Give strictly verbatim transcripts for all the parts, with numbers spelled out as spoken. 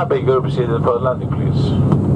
beg your procedure for landing, please.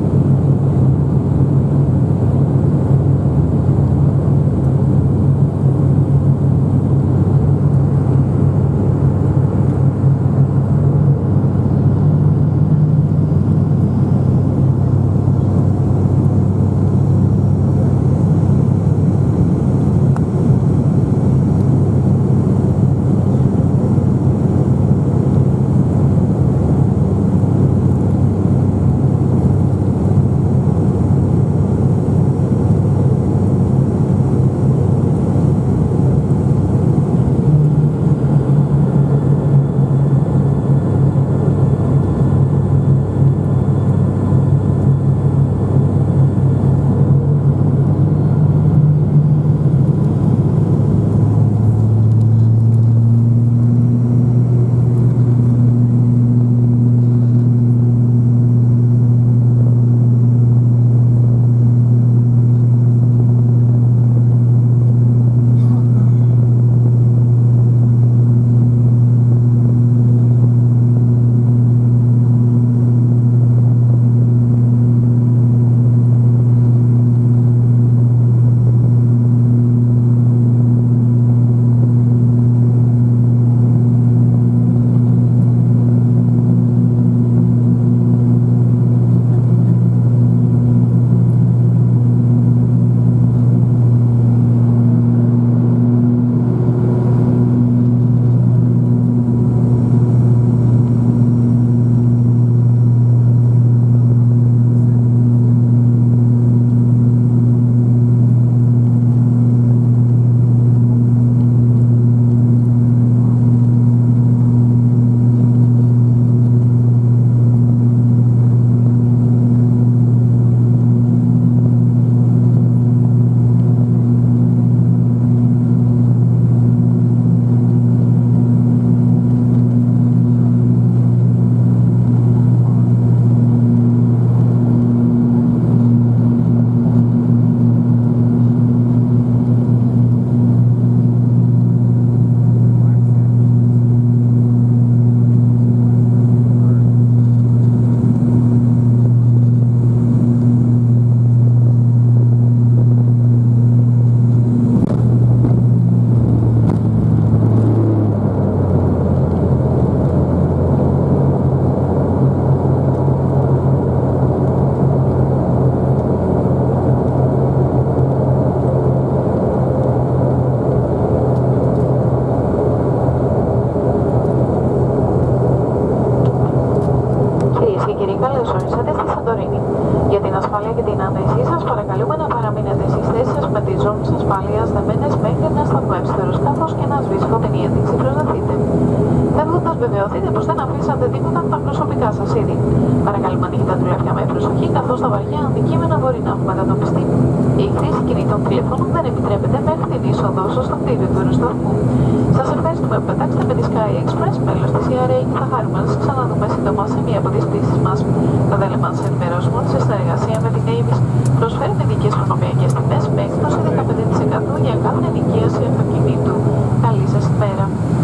Βεβαιωθείτε πως δεν αφήσατε τίποτα από τα προσωπικά σας είδη. Παρακαλούμε ανοίχτε τα τουλέφια με προσοχή, καθώς τα βαριά αντικείμενα μπορεί να έχουν μετατοπιστεί. Η χρήση κινητών τηλεφώνων δεν επιτρέπεται μέχρι την είσοδο στο κτίριο του αεροσταθμού. Σας ευχαριστούμε που πετάξετε με τη Sky Express, μέλος της ι αρ έι, και θα χαρούμε να σας ξαναδούμε σύντομα σε μία από τις πτήσεις μας. Το δέλεμα σας ενημερώσουμε ότι σε συνεργασία με την Avis προσφέρει ειδικές προνομιακές τιμές με έκπτωση δεκαπέντε τοις εκατό για κάθε ενοικίαση αυτοκινήτου. Καλή σας ημέρα.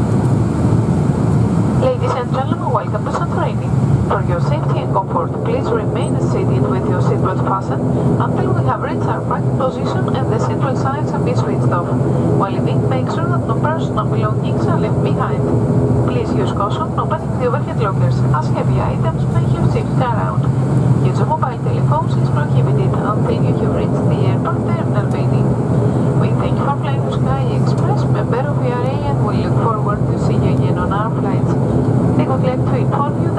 Ladies and gentlemen, welcome to Santorini. For your safety and comfort, please remain seated with your seatbelt fastened until we have reached our parking position and the seatbelt signs have been switched off. While leaving, make sure that no personal belongings are left behind. Please use caution opening the overhead lockers, as heavy items may have shifted around. Use of mobile telephones is prohibited until you have reached the airport terminal building. We thank you for flying with Sky Express, member of ι αρ έι, and we look forward to seeing you again on our flights. We would like to inform you